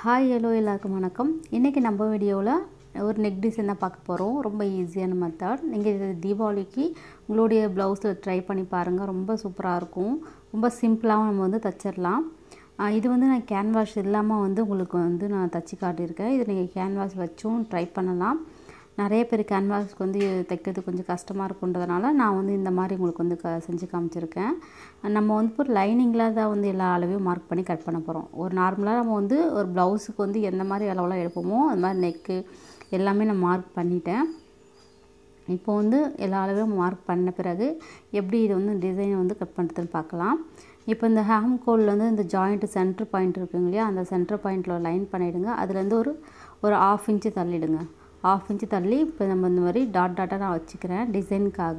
Hi hello எல்லாருக்கும் வணக்கம். இன்றைக்கி நம்ம வீடியோவில் ஒரு நெக் டிசைன் தான் பார்க்க போகிறோம். ரொம்ப ஈஸியான மெத்தட். நீங்கள் இது தீபாவளிக்கு உங்களுடைய ப்ளவுஸில் ட்ரை பண்ணி பாருங்கள். ரொம்ப சூப்பராக இருக்கும். ரொம்ப சிம்பிளாகவும் நம்ம வந்து தச்சிடலாம். இது வந்து நான் கேன்வாஸ் இல்லாமல் வந்து உங்களுக்கு வந்து நான் தச்சு காட்டியிருக்கேன். இது நீங்கள் கேன்வாஸ் வச்சும் ட்ரை பண்ணலாம். நிறைய பேர் கேன்வாஸ்க்கு வந்து தைக்கிறது கொஞ்சம் கஷ்டமாக இருக்குன்றதுனால நான் வந்து இந்த மாதிரி உங்களுக்கு வந்து செஞ்சு காமிச்சிருக்கேன். நம்ம வந்து ஒரு லைனிங்கில் தான் வந்து எல்லா அளவையும் மார்க் பண்ணி கட் பண்ண போகிறோம். ஒரு நார்மலாக நம்ம வந்து ஒரு ப்ளவுஸுக்கு வந்து எந்த மாதிரி அளவெல்லாம் எடுப்போமோ அது மாதிரி நெக்கு எல்லாமே நான் மார்க் பண்ணிட்டேன். இப்போ வந்து எல்லா அளவையும் மார்க் பண்ண பிறகு எப்படி இது வந்து டிசைனை வந்து கட் பண்ணுறதுன்னு பார்க்கலாம். இப்போ இந்த ஹேம் கோலில் வந்து இந்த ஜாயிண்ட்டு சென்டர் பாயிண்ட் இருக்குங்க இல்லையா, அந்த சென்டர் பாயிண்ட்டில் லைன் பண்ணிவிடுங்க. அதுலேருந்து ஒரு 1/2 இன்ச்சு தள்ளிவிடுங்க. 1/2 இன்ச்சு தள்ளி இப்போ நம்ம இந்த மாதிரி டாட்டாக நான் வச்சுக்கிறேன் டிசைனுக்காக.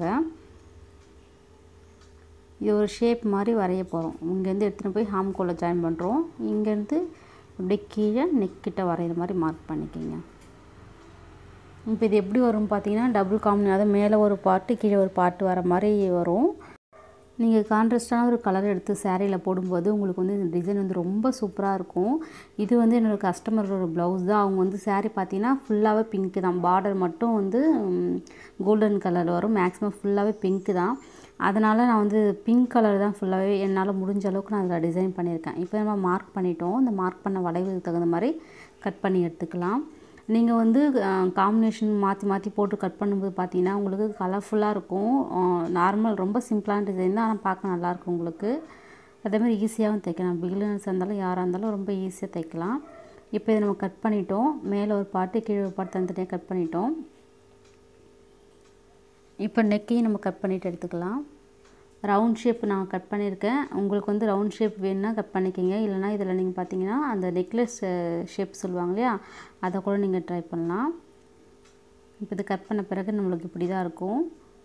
இது ஒரு ஷேப் மாதிரி வரைய போகிறோம். இங்கேருந்து எடுத்துகிட்டு போய் ஹேம் கோலில் ஜாயின் பண்ணுறோம். இங்கேருந்து அப்படியே கீழே நெக்கிட்ட வரைகிற மாதிரி மார்க் பண்ணிக்கிங்க. இப்போ இது எப்படி வரும் பார்த்தீங்கன்னா, டபுள் காம்பினேஷன், அதாவது மேலே ஒரு பாட்டு கீழே ஒரு பாட்டு வர மாதிரி வரும். நீங்கள் கான்ட்ராஸ்டான ஒரு கலர் எடுத்து சேரீயில் போடும்போது உங்களுக்கு வந்து இந்த டிசைன் வந்து ரொம்ப சூப்பராக இருக்கும். இது வந்து என்னோடய கஸ்டமரோட ப்ளவுஸ் தான். அவங்க வந்து சேரீ பார்த்தீங்கன்னா ஃபுல்லாகவே பிங்க்கு தான். பார்டர் மட்டும் வந்து கோல்டன் கலர் வரும். மேக்ஸிமம் ஃபுல்லாகவே பிங்க்கு தான். அதனால் நான் வந்து பிங்க் கலர் தான் ஃபுல்லாகவே என்னால் முடிஞ்ச அளவுக்கு நான் அதில் டிசைன் பண்ணியிருக்கேன். இப்போ நம்ம மார்க் பண்ணிட்டோம். இந்த மார்க் பண்ண வளைவுக்கு தகுந்த மாதிரி கட் பண்ணி எடுத்துக்கலாம். நீங்கள் வந்து காம்பினேஷன் மாற்றி மாற்றி போட்டு கட் பண்ணும்போது பார்த்தீங்கன்னா உங்களுக்கு கலர்ஃபுல்லாக இருக்கும். நார்மல் ரொம்ப சிம்பிளான டிசைன் தான், ஆனால் பார்க்க நல்லாயிருக்கும் உங்களுக்கு. அதேமாதிரி ஈஸியாகவும் தைக்கலாம். பிகினர்ஸ் இருந்தாலும் யாராக இருந்தாலும் ரொம்ப ஈஸியாக தைக்கலாம். இப்போ இதை நம்ம கட் பண்ணிட்டோம். மேலே ஒரு பாட்டு கீழே ஒரு பாட்டு தனித்தனியாக கட் பண்ணிட்டோம். இப்போ நெக்கையும் நம்ம கட் பண்ணிவிட்டு எடுத்துக்கலாம். ரவுண்ட் ஷேப் நான் கட் பண்ணியிருக்கேன். உங்களுக்கு வந்து ரவுண்ட் ஷேப் வேணுன்னா கட் பண்ணிக்கிங்க. இல்லைனா இதில் நீங்கள் பார்த்தீங்கன்னா அந்த நெக்லஸ் ஷேப் சொல்லுவாங்க இல்லையா, அதை கூட நீங்கள் ட்ரை பண்ணலாம். இப்போ இது கட் பண்ண பிறகு நம்மளுக்கு இப்படி தான் இருக்கும்.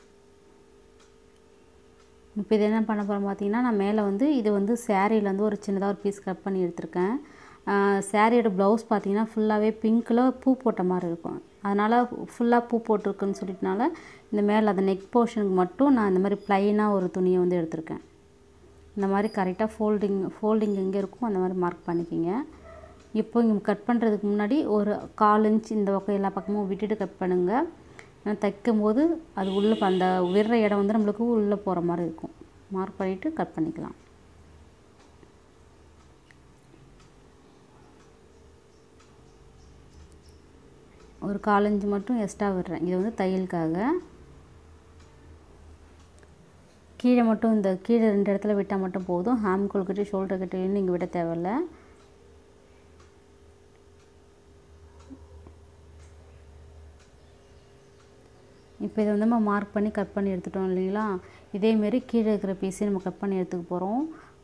இப்போ இது என்ன பண்ண போகிறோம் பார்த்தீங்கன்னா, நான் மேலே வந்து இது வந்து சேரீயில் வந்து ஒரு சின்னதாக ஒரு பீஸ் கட் பண்ணி எடுத்திருக்கேன். சேரீயோட ப்ளவுஸ் பார்த்தீங்கன்னா ஃபுல்லாகவே பிங்க்கில் பூ போட்ட மாதிரி இருக்கும். அதனால் ஃபுல்லாக பூ போட்டிருக்குன்னு சொல்லிட்டனால இந்த மேலே அந்த நெக் போர்ஷனுக்கு மட்டும் நான் இந்த மாதிரி ப்ளைனாக ஒரு துணியை வந்து எடுத்திருக்கேன். இந்த மாதிரி கரெக்டாக ஃபோல்டிங் எங்கே இருக்கும் அந்த மாதிரி மார்க் பண்ணிக்கிங்க. இப்போ இங்கே கட் பண்ணுறதுக்கு முன்னாடி ஒரு 1/4 இன்ச் இந்த பக்கம் எல்லா பக்கமும் விட்டுட்டு கட் பண்ணுங்கள். தைக்கும் போது அது உள்ளே அந்த விடுற இடம் வந்து நம்மளுக்கு உள்ளே போகிற மாதிரி இருக்கும். மார்க் பண்ணிவிட்டு கட் பண்ணிக்கலாம். ஒரு 1/4 இன்ச் மட்டும் எக்ஸ்ட்ரா விடுறேன். இது வந்து தையலுக்காக. கீழே மட்டும் இந்த கீழே 2 இடத்துல விட்டால் மட்டும் போதும். ஹேம் கோல்கிட்ட ஷோல்டர் கிட்டேயும் நீங்கள் விட தேவையில்லை. இப்போ இதை வந்து நம்ம மார்க் பண்ணி கட் பண்ணி எடுத்துட்டோம் இல்லைங்களா. இதேமாரி கீழே இருக்கிற பீஸையும் நம்ம கட் பண்ணி எடுத்துக்க போகிறோம்.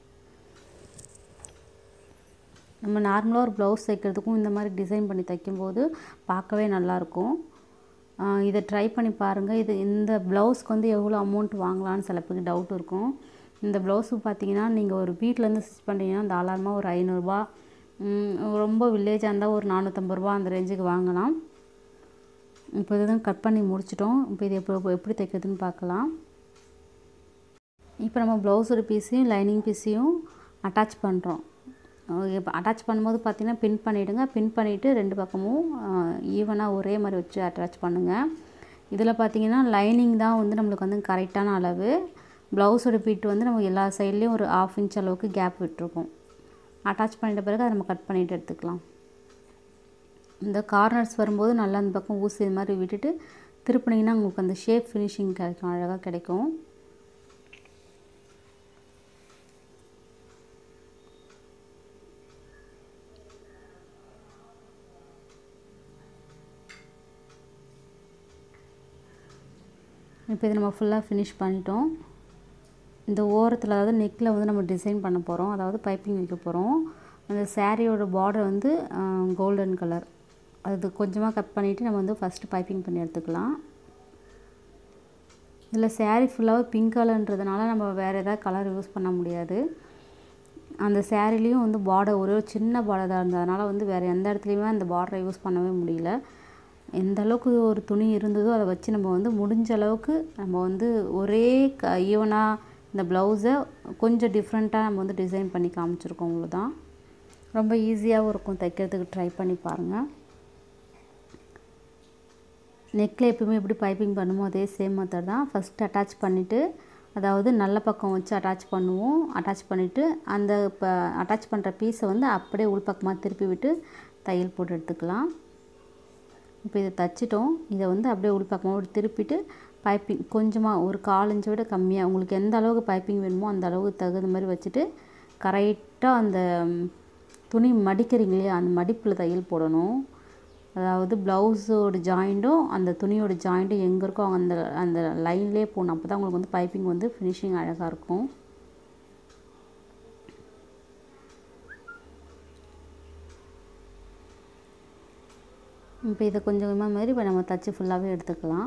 நம்ம நார்மலாக ஒரு ப்ளவுஸ் தைக்கிறதுக்கும் இந்த மாதிரி டிசைன் பண்ணி தைக்கும்போது பார்க்கவே நல்லாயிருக்கும். இதை ட்ரை பண்ணி பாருங்கள். இந்த ப்ளவுஸ்க்கு வந்து எவ்வளோ அமௌண்ட் வாங்கலான்னு சில பேருக்கு டவுட் இருக்கும். இந்த ப்ளவுஸுக்கு பார்த்தீங்கன்னா நீங்கள் ஒரு வீட்டிலேருந்து ஸ்டிச் பண்ணுறீங்கன்னா தாராளமாக ஒரு 500 ரூபா, ரொம்ப வில்லேஜாக இருந்தால் ஒரு 450 ரூபா அந்த ரேஞ்சுக்கு வாங்கலாம். இப்போ இதுதான் கட் பண்ணி முடிச்சிட்டோம். இப்போ இது எப்படி தைக்கிறதுன்னு பார்க்கலாம். இப்போ நம்ம ப்ளவுஸோட பீஸையும் லைனிங் பீஸையும் அட்டாச் பண்ணுறோம். இப்போ அட்டாச் பண்ணும்போது பார்த்திங்கன்னா பின் பண்ணிவிடுங்க. பின் பண்ணிவிட்டு 2 பக்கமும் ஈவனாக ஒரே மாதிரி வச்சு அட்டாச் பண்ணுங்கள். இதில் பார்த்திங்கன்னா லைனிங் தான் வந்து நம்மளுக்கு வந்து கரெக்டான அளவு. ப்ளவுஸோட பீட்டு வந்து நம்ம எல்லா சைட்லேயும் ஒரு 1/2 இன்ச் அளவுக்கு கேப் விட்டுருக்கோம். அட்டாச் பண்ணிட்ட பிறகு அதை நம்ம கட் பண்ணிவிட்டு எடுத்துக்கலாம். இந்த கார்னர்ஸ் வரும்போது நல்லா அந்த பக்கம் ஊசி இது மாதிரி விட்டுட்டு திருப்பினீங்கன்னா உங்களுக்கு அந்த ஷேப் ஃபினிஷிங் கிடைக்கும், அழகாக கிடைக்கும். இப்போ இது நம்ம ஃபுல்லாக ஃபினிஷ் பண்ணிட்டோம். இந்த ஓரத்தில் அதாவது நெக்கில் வந்து நம்ம டிசைன் பண்ண போகிறோம், அதாவது பைப்பிங் வைக்க போகிறோம். அந்த சேரீயோட பார்டர் வந்து கோல்டன் கலர், அது கொஞ்சமாக கட் பண்ணிவிட்டு நம்ம வந்து ஃபஸ்ட்டு பைப்பிங் பண்ணி எடுத்துக்கலாம். இதில் சேரீ ஃபுல்லாகவே பிங்க் கலர்ன்றதுனால நம்ம வேறு எதாவது கலர் யூஸ் பண்ண முடியாது. அந்த சேரீலேயும் வந்து பார்டர் ஒரே ஒரு சின்ன பார்டர் தான் இருந்ததுனால வந்து வேறு எந்த இடத்துலையுமே அந்த பார்டரை யூஸ் பண்ணவே முடியல. எந்த அளவுக்கு ஒரு துணி இருந்ததோ அதை வச்சு நம்ம வந்து முடிஞ்ச அளவுக்கு நம்ம வந்து ஒரே ஈவனாக இந்த ப்ளவுஸை கொஞ்சம் டிஃப்ரெண்ட்டாக நம்ம வந்து டிசைன் பண்ணி காமிச்சிருக்கோம். அவ்வளோதான். ரொம்ப ஈஸியாகவும் இருக்கும், தைக்கிறதுக்கு ட்ரை பண்ணி பாருங்கள். நெக்கில் எப்பவுமே எப்படி பைப்பிங் பண்ணுமோ அதே சேம் மெத்தட் தான். ஃபஸ்ட்டு அட்டாச் பண்ணிவிட்டு, அதாவது நல்ல பக்கம் வச்சு அட்டாச் பண்ணுவோம். அட்டாச் பண்ணிவிட்டு அந்த அட்டாச் பண்ணுற பீஸை வந்து அப்படியே உள்பக்கமாக திருப்பி விட்டு தையல் போட்டு எடுத்துக்கலாம். இப்போ இதை தைச்சிட்டோம். இதை வந்து அப்படியே உள்பக்கமாக திருப்பிட்டு பைப்பிங் கொஞ்சமாக ஒரு 1/4 இன்ச்சை விட கம்மியாக உங்களுக்கு எந்த அளவுக்கு பைப்பிங் வேணுமோ அந்த அளவுக்கு தகுந்த மாதிரி வச்சுட்டு கரெக்டாக அந்த துணி மடிக்கிறீங்க இல்லையா, அந்த மடிப்பில் தையல் போடணும். அதாவது ப்ளவுஸோட ஜாயிண்ட்டும் அந்த துணியோட ஜாயிண்ட்டும் எங்கே இருக்கோ அந்த அந்த லைன்லேயே போகணும். அப்போ தான் உங்களுக்கு வந்து பைப்பிங் வந்து ஃபினிஷிங் அழகாக இருக்கும். இப்போ இதை கொஞ்சம் கொஞ்சமாக மாதிரி இப்போ நம்ம தச்சு ஃபுல்லாகவே எடுத்துக்கலாம்.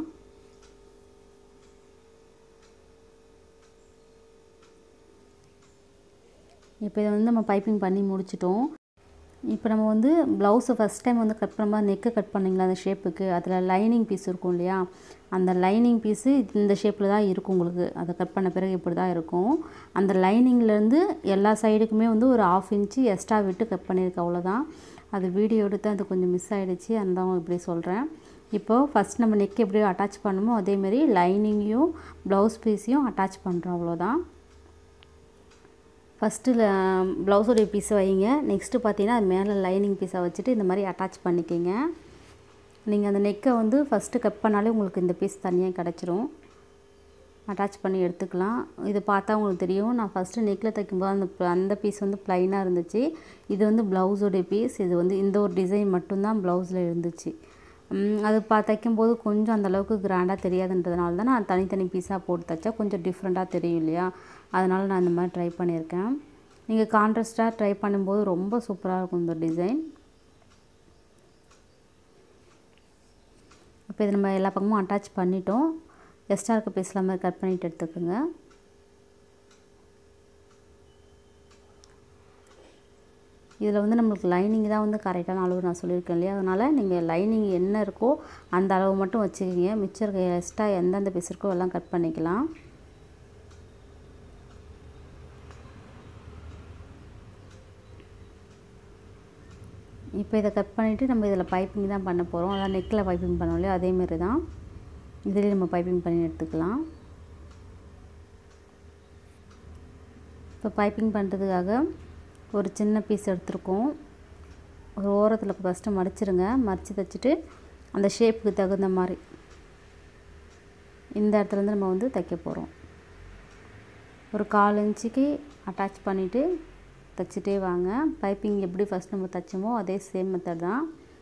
இப்போ இதை வந்து நம்ம பைப்பிங் பண்ணி முடிச்சிட்டோம். இப்போ நம்ம வந்து ப்ளவுஸை ஃபஸ்ட் டைம் வந்து கட் பண்ணும்போது நெக்கு கட் பண்ணிங்களா அந்த ஷேப்புக்கு, அதில் லைனிங் பீஸ் இருக்கும் இல்லையா, அந்த லைனிங் பீஸு இந்த ஷேப்பில் தான் இருக்கும் உங்களுக்கு. அதை கட் பண்ண பிறகு இப்படி தான் இருக்கும். அந்த லைனிங்லேருந்து எல்லா சைடுக்குமே வந்து ஒரு 1/2 இன்ச்சு எக்ஸ்ட்ரா விட்டு கட் பண்ணியிருக்கேன், அவ்வளோதான். அது வீடியோ எடுத்து அது கொஞ்சம் மிஸ் ஆகிடுச்சு, அந்த இப்படி சொல்கிறேன். இப்போது ஃபஸ்ட் நம்ம நெக் எப்படி அட்டாச் பண்ணுமோ அதேமாரி லைனிங்கையும் ப்ளவுஸ் பீஸையும் அட்டாச் பண்ணுறோம், அவ்வளோதான். ஃபஸ்ட்டு ப்ளவுஸோடைய பீஸை வைங்க. நெக்ஸ்ட்டு பார்த்தீங்கன்னா அது மேலே லைனிங் பீஸை வச்சுட்டு இந்த மாதிரி அட்டாச் பண்ணிக்கிங்க. நீங்கள் அந்த நெக்கை வந்து ஃபஸ்ட்டு கட் பண்ணாலே உங்களுக்கு இந்த பீஸ் தனியாக கிடச்சிரும். அட்டாச் பண்ணி எடுத்துக்கலாம். இது பார்த்தா உங்களுக்கு தெரியும், நான் ஃபஸ்ட்டு நெக்கில் தைக்கும்போது அந்த பீஸ் வந்து ப்ளைனாக இருந்துச்சு. இது வந்து ப்ளவுஸோடைய பீஸ். இது வந்து இந்த ஒரு டிசைன் மட்டும்தான் ப்ளவுஸில் இருந்துச்சு. அது தைக்கும்போது கொஞ்சம் அந்தளவுக்கு கிராண்டாக தெரியாதுன்றதுனால தான் நான் தனித்தனி பீஸாக போட்டு தைச்சா கொஞ்சம் டிஃப்ரெண்ட்டாக தெரியும் இல்லையா, அதனால் நான் இந்த மாதிரி ட்ரை பண்ணியிருக்கேன். நீங்கள் கான்ட்ராஸ்ட்டாக ட்ரை பண்ணும்போது ரொம்ப சூப்பராக இருக்கும் இந்த டிசைன். இப்போ இது நம்ம எல்லா பக்கமும் அட்டாச் பண்ணிட்டோம். எக்ஸ்ட்ரா இருக்க பீஸ்லாம் மாதிரி கட் பண்ணிவிட்டு எடுத்துக்கோங்க. இதில் வந்து நம்மளுக்கு லைனிங் தான் வந்து கரெக்டான அளவு நான் சொல்லியிருக்கேன் இல்லையா, அதனால் நீங்கள் லைனிங் என்ன இருக்கோ அந்த அளவு மட்டும் வச்சுக்கிங்க. மிச்சம் இருக்க எக்ஸ்ட்ரா எந்தெந்த பீஸ் இருக்கோ எல்லாம் கட் பண்ணிக்கலாம். இப்போ இதை கட் பண்ணிவிட்டு நம்ம இதில் பைப்பிங் தான் பண்ண போகிறோம். அதான் நெக்கில் பைப்பிங் பண்ணோம் இல்லையா, அதேமாரி தான் இதிலே நம்ம பைப்பிங் பண்ணி எடுத்துக்கலாம். இப்போ பைப்பிங் பண்ணுறதுக்காக ஒரு சின்ன பீஸ் எடுத்துருக்கோம். ஒரு ஓரத்தில் ஃபஸ்ட்டு மடிச்சிருங்க. மடித்து தைச்சிட்டு அந்த ஷேப்புக்கு தகுந்த மாதிரி இந்த இடத்துலேருந்து நம்ம வந்து தைக்க போகிறோம். ஒரு 1/4 இன்ச்சுக்கு அட்டாச் பண்ணிவிட்டு தைச்சிட்டே வாங்க. பைப்பிங் எப்படி ஃபஸ்ட் நம்ம தைச்சோமோ அதே சேம் மெத்தட் தான்.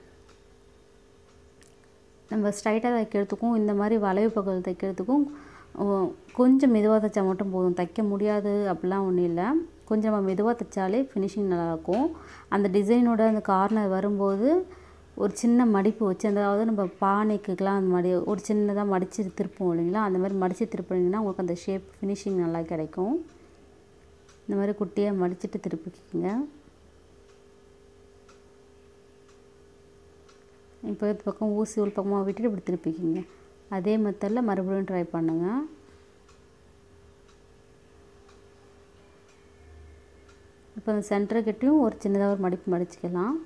நம்ம ஸ்ட்ரைட்டாக தைக்கிறதுக்கும் இந்த மாதிரி வளைவு பக்கம் தைக்கிறதுக்கும் கொஞ்சம் மெதுவாக தைச்சா மட்டும் போதும். தைக்க முடியாது அப்படிலாம் ஒன்றும் இல்லை. கொஞ்சம் நம்ம மெதுவாக தைச்சாலே ஃபினிஷிங் நல்லாயிருக்கும். அந்த டிசைனோட அந்த கார்னர் வரும்போது ஒரு சின்ன மடிப்பு வச்சு, அதாவது நம்ம பானைக்குலாம் அந்த ஒரு சின்னதாக மடித்து திருப்போம் இல்லைங்களா, அந்த மாதிரி மடித்து திருப்பினீங்கன்னா உங்களுக்கு அந்த ஷேப் ஃபினிஷிங் நல்லா கிடைக்கும். இந்த மாதிரி குட்டியாக மடிச்சுட்டு திருப்பிக்கிங்க. இப்போ இந்த பக்கம் ஊசி உள் பக்கமாக விட்டுட்டு இப்படி திருப்பிக்கிங்க. அதே மெத்தடில் மறுபடியும் ட்ரை பண்ணுங்கள். இப்போ அந்த சென்டர்கிட்டையும் ஒரு சின்னதாக ஒரு மடிப்பு மடிச்சுக்கலாம்.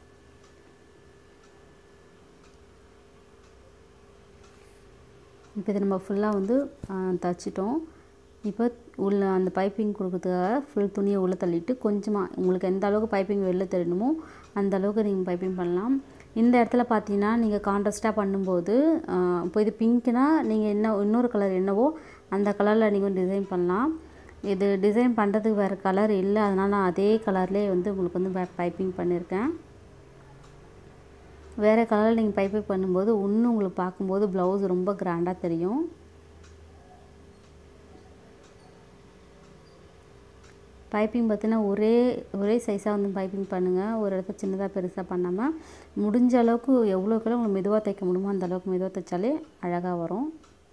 இப்போ இதை நம்ம ஃபுல்லாக வந்து தைச்சிட்டோம். இப்போ உள்ள அந்த பைப்பிங் கொடுக்கறதுக்காக ஃபுல் துணியை உள்ளே தள்ளிட்டு கொஞ்சமாக உங்களுக்கு எந்த அளவுக்கு பைப்பிங் வெளில தெரியணுமோ அந்த அளவுக்கு நீங்கள் பைப்பிங் பண்ணலாம். இந்த இடத்துல பார்த்தீங்கன்னா நீங்கள் கான்ட்ராஸ்ட்டாக பண்ணும்போது இப்போ இது பிங்க்னா நீங்கள் இன்னொரு கலர் என்னவோ அந்த கலரில் நீங்கள் டிசைன் பண்ணலாம். இது டிசைன் பண்ணுறதுக்கு வேறு கலர் இல்லை, அதனால் நான் அதே கலர்லேயே வந்து உங்களுக்கு வந்து பைப்பிங் பண்ணியிருக்கேன். வேறு கலரில் நீங்கள் பைப்பிங் பண்ணும்போது இன்னும் உங்களுக்கு பார்க்கும்போது ப்ளவுஸ் ரொம்ப கிராண்டாக தெரியும். பைப்பிங் பார்த்தீங்கன்னா ஒரே சைஸாக வந்து பைப்பிங் பண்ணுங்கள். ஒரு இடத்துல சின்னதாக பெருசாக பண்ணாமல் முடிஞ்ச அளவுக்கு எவ்வளோக்கெல்லாம் உங்களுக்கு மெதுவாக தைக்க முடியுமோ அந்த அளவுக்கு மெதுவாக தைச்சாலே அழகாக வரும்.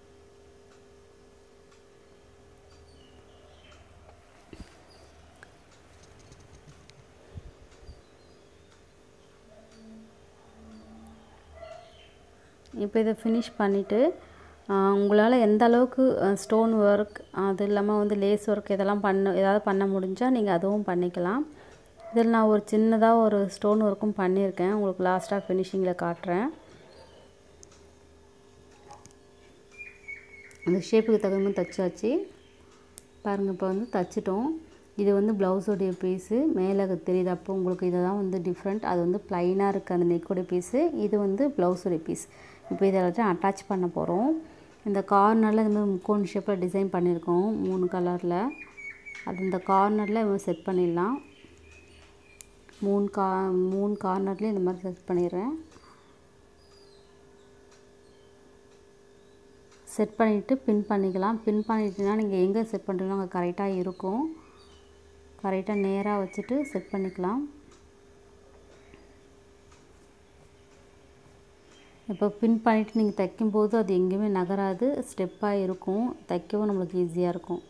இப்போ இதை ஃபினிஷ் பண்ணிவிட்டு உங்களால் எந்த அளவுக்கு ஸ்டோன் ஒர்க் அது இல்லாமல் வந்து லேஸ் ஒர்க் இதெல்லாம் ஏதாவது பண்ண முடிஞ்சால் நீங்கள் அதுவும் பண்ணிக்கலாம். இதில் நான் ஒரு சின்னதாக ஒரு ஸ்டோன் ஒர்க்கும் பண்ணியிருக்கேன், உங்களுக்கு லாஸ்ட்டாக ஃபினிஷிங்கில் காட்டுறேன். அந்த ஷேப்புக்கு தகுந்த மாதிரி தைச்சாச்சு பாருங்கள். இப்போ வந்து தைச்சிட்டோம். இது வந்து ப்ளவுஸோடைய பீஸு, மேலே தெரியுது. அப்போ உங்களுக்கு இதை தான் வந்து டிஃப்ரெண்ட். அது வந்து ப்ளைனாக இருக்குது அந்த நெக்கோடைய பீஸு, இது வந்து ப்ளவுஸோடைய பீஸ். இப்போ இதை எல்லாத்தையும் அட்டாச் பண்ண போகிறோம். இந்த கார்னரில் இந்த மாதிரி முக்கோண ஷேப்பில் டிசைன் பண்ணியிருக்கோம் 3 கலரில். அது இந்த கார்னரில் இவங்க செட் பண்ணிடலாம். 3 கார்னர்லேயும் இந்த மாதிரி செட் பண்ணிடுறேன். செட் பண்ணிவிட்டு பின் பண்ணிக்கலாம். பின் பண்ணிட்டீங்கன்னா நீங்கள் எங்கே செட் பண்ணுறீங்களோ அங்கே கரெக்டாக இருக்கும். கரெக்டாக நேராக வச்சுட்டு செட் பண்ணிக்கலாம். இப்போ பின் பண்ணிவிட்டு நீங்கள் தைக்கும்போது அது எங்கேயுமே நகராது, ஸ்டெப்பாக இருக்கும். தைக்கவும் நம்மளுக்கு ஈஸியாக இருக்கும்.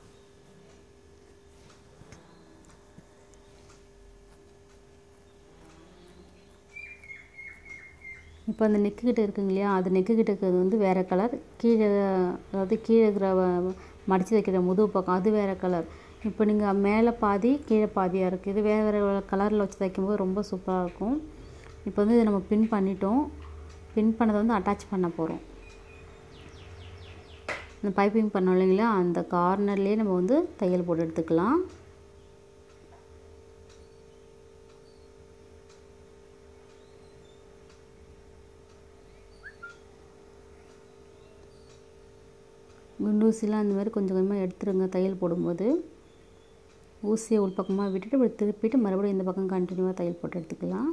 இப்போ அந்த நெக்குக்கிட்ட இருக்குங்க இல்லையா, அது நெக்குக்கிட்ட இருக்கிறது வந்து வேறு கலர். கீழே அதாவது கீழே இருக்கிற மடித்து வைக்கிற முதுகு பக்கம் அது வேறு கலர். இப்போ நீங்கள் மேலே பாதி கீழே பாதியாக இருக்குது. இது வேறு வேறு கலரில் வச்சு தைக்கும்போது ரொம்ப சூப்பராக இருக்கும். இப்போ வந்து இதை நம்ம பின் பண்ணிட்டோம். பின் பண்ணதை வந்து அட்டாச் பண்ண போகிறோம். இந்த பைப்பிங் பண்ணோம் இல்லைங்களா, அந்த கார்னர்லேயே நம்ம வந்து தையல் போட்டு எடுத்துக்கலாம். குண்டூசிலாம் அந்த மாதிரி கொஞ்சம் கொஞ்சமாக எடுத்துருங்க தையல் போடும்போது. ஊசியை உள்பக்கமாக விட்டுட்டு இப்படி திருப்பிட்டு மறுபடியும் இந்த பக்கம் கண்டினியூவாக தையல் போட்டு எடுத்துக்கலாம்.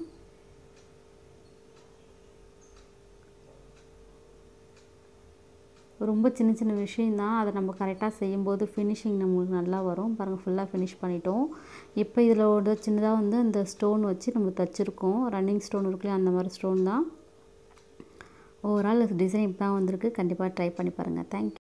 ரொம்ப சின்ன சின்ன விஷயந்தான், அதை நம்ம கரெக்டாக செய்யும்போது ஃபினிஷிங் நம்மளுக்கு நல்லா வரும். பாருங்கள், ஃபுல்லாக ஃபினிஷ் பண்ணிட்டோம். இப்போ இதில் ஒரு சின்னதாக வந்து இந்த ஸ்டோன் வச்சு நம்ம தைச்சிருக்கோம். ரன்னிங் ஸ்டோன் இருக்குல்லையா, அந்த மாதிரி ஸ்டோன் தான். ஓவரால் டிசைன் இப்போ தான் வந்திருக்கு. கண்டிப்பாக ட்ரை பண்ணி பாருங்கள். தேங்க்யூ.